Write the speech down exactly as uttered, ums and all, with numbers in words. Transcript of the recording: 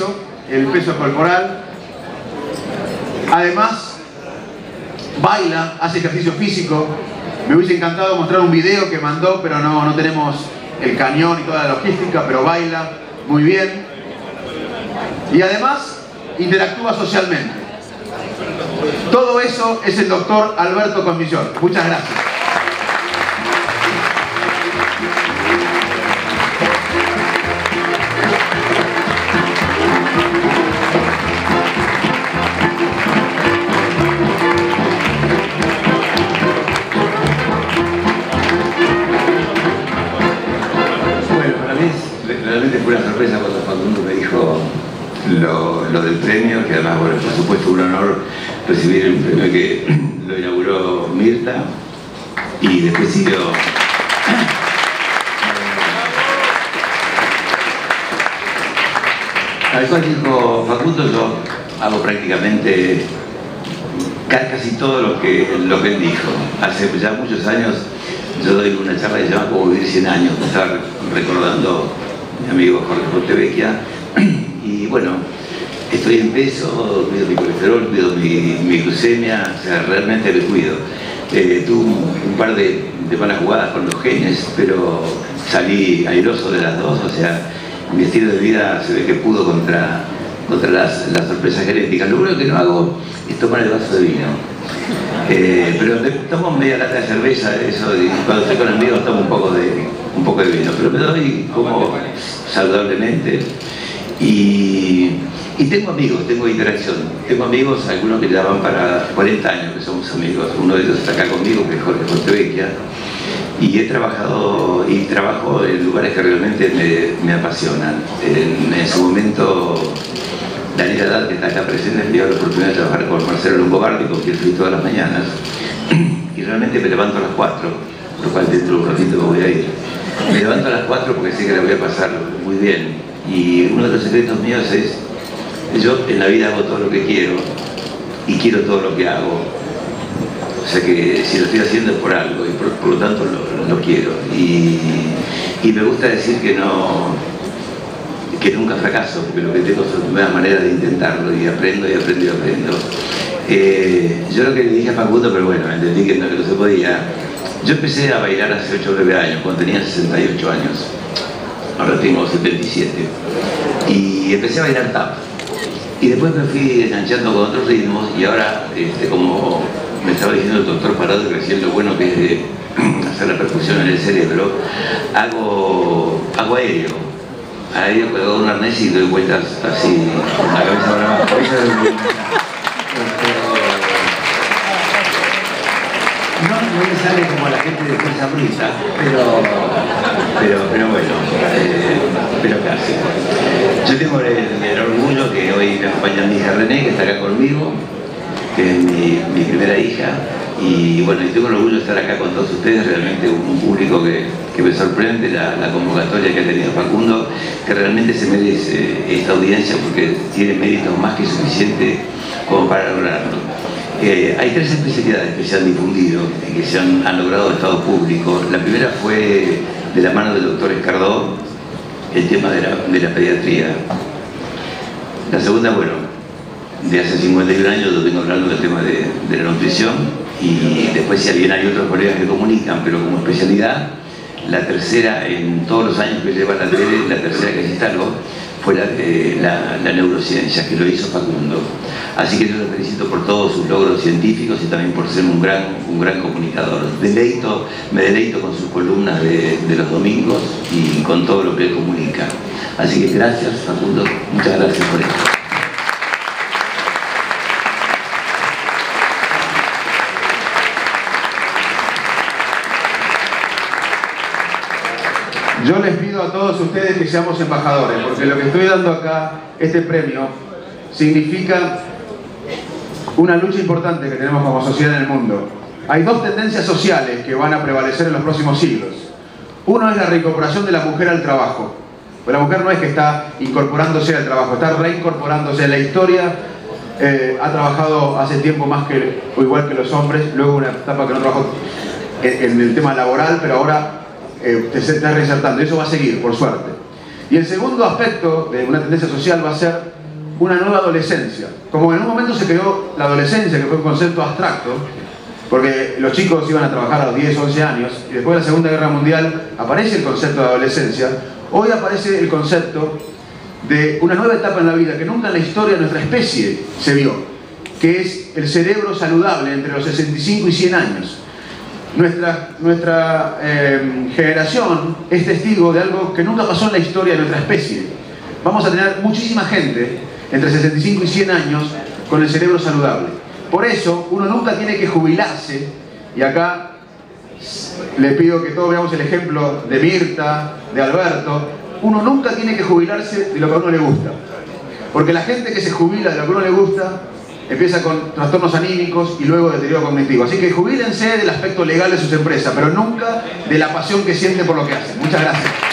el peso corporal. Además, baila, hace ejercicio físico. Me hubiese encantado mostrar un video que mandó, pero no, no tenemos el cañón y toda la logística, pero baila muy bien. Y además, interactúa socialmente. Todo eso es el doctor Alberto Conmillón. Muchas gracias. Realmente fue una sorpresa cuando Facundo me dijo lo, lo del premio, que además, bueno, por supuesto un honor recibir un premio que lo inauguró Mirta y después siguió. Al cual dijo Facundo, yo hago prácticamente casi todo lo que, lo que él dijo. Hace ya muchos años yo doy una charla que se llama Cómo vivir cien años, que estaba recordando mi amigo Jorge Fontevecchia, y bueno, estoy en peso, cuido mi colesterol, cuido mi, mi glucemia, o sea, realmente me cuido. Eh, tuve un, un par de, de malas jugadas con los genes, pero salí airoso de las dos, o sea, mi estilo de vida se ve que pudo contra, contra las, las sorpresas genéticas. Lo único que no hago es tomar el vaso de vino. Eh, pero tomo media lata de cerveza, eso, y cuando estoy con amigos tomo un poco de, un poco de vino, pero me doy como saludablemente. Y, y tengo amigos, tengo interacción. Tengo amigos, algunos que ya van para cuarenta años que somos amigos. Uno de ellos está acá conmigo, que es Jorge Fontevecchia. Y he trabajado y trabajo en lugares que realmente me, me apasionan. En, en su momento, Daniel Haddad, que está acá presente, me dio la oportunidad de trabajar con Marcelo Longobardi, con quien fui todas las mañanas. Y realmente me levanto a las cuatro, por lo cual dentro de un ratito me voy a ir. Me levanto a las cuatro porque sé que la voy a pasar muy bien. Y uno de los secretos míos es, yo en la vida hago todo lo que quiero y quiero todo lo que hago. O sea que si lo estoy haciendo es por algo y por, por lo tanto lo, lo quiero. Y, y me gusta decir que no, que nunca fracaso, porque lo que tengo son nuevas maneras de intentarlo y aprendo y aprendo y aprendo. Eh, yo lo que le dije a Facundo, pero bueno, entendí que no, que no se podía. Yo empecé a bailar hace ocho o nueve años, cuando tenía sesenta y ocho años. Ahora tengo setenta y siete. Y empecé a bailar tap. Y después me fui enganchando con otros ritmos y ahora, este, como me estaba diciendo el doctor Parado, recién lo bueno que es de hacer la percusión en el cerebro, hago, hago aéreo. Aéreo, hago un arnés y doy vueltas así, con la cabeza para abajo. No, no me sale como a la gente de Fuerza Bruta, pero, pero, pero bueno, eh, pero casi. Yo tengo el, el orgullo que hoy me acompaña mi hija René, que está acá conmigo, que es mi, mi primera hija, y bueno, y tengo el orgullo de estar acá con todos ustedes, realmente un, un público que, que me sorprende, la, la convocatoria que ha tenido Facundo, que realmente se merece esta audiencia porque tiene méritos más que suficiente como para lograrlo. Eh, hay tres especialidades que se han difundido y que se han, han logrado estado público. La primera fue de la mano del doctor Escardó, el tema de la, de la pediatría. La segunda, bueno, de hace cincuenta y un años yo vengo hablando del tema de, de la nutrición, y después si bien hay otros colegas que comunican, pero como especialidad, la tercera, en todos los años que lleva la tele, la tercera que se instaló fue la, eh, la, la neurociencia, que lo hizo Facundo. Así que yo lo felicito por todos sus logros científicos y también por ser un gran, un gran comunicador. Deleito, me deleito con sus columnas de, de los domingos y con todo lo que él comunica. Así que gracias, Facundo, muchas gracias por esto. Yo les pido a todos ustedes que seamos embajadores, porque lo que estoy dando acá, este premio, significa una lucha importante que tenemos como sociedad en el mundo. Hay dos tendencias sociales que van a prevalecer en los próximos siglos. Uno es la reincorporación de la mujer al trabajo. Pues la mujer no es que está incorporándose al trabajo, está reincorporándose. La historia eh, ha trabajado hace tiempo más que, o igual que los hombres, luego una etapa que no trabajó en, en el tema laboral, pero ahora eh, se está reinsertando. Eso va a seguir, por suerte. Y el segundo aspecto de una tendencia social va a ser una nueva adolescencia. Como en un momento se creó la adolescencia, que fue un concepto abstracto, porque los chicos iban a trabajar a los diez, once años, y después de la Segunda Guerra Mundial aparece el concepto de adolescencia, hoy aparece el concepto de una nueva etapa en la vida que nunca en la historia de nuestra especie se vio, que es el cerebro saludable entre los sesenta y cinco y cien años. Nuestra, nuestra eh, generación es testigo de algo que nunca pasó en la historia de nuestra especie. Vamos a tener muchísima gente entre sesenta y cinco y cien años con el cerebro saludable. Por eso, uno nunca tiene que jubilarse, y acá le pido que todos veamos el ejemplo de Mirta, de Alberto. Uno nunca tiene que jubilarse de lo que a uno le gusta. Porque la gente que se jubila de lo que a uno le gusta empieza con trastornos anímicos y luego deterioro cognitivo. Así que jubílense del aspecto legal de sus empresas, pero nunca de la pasión que sienten por lo que hacen. Muchas gracias.